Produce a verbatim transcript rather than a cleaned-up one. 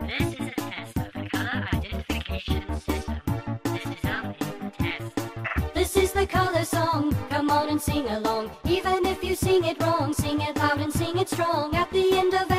This is a test of the color identification system. This is only a test. This is the color song, come on and sing along. Even if you sing it wrong, sing it loud and sing it strong. At the end of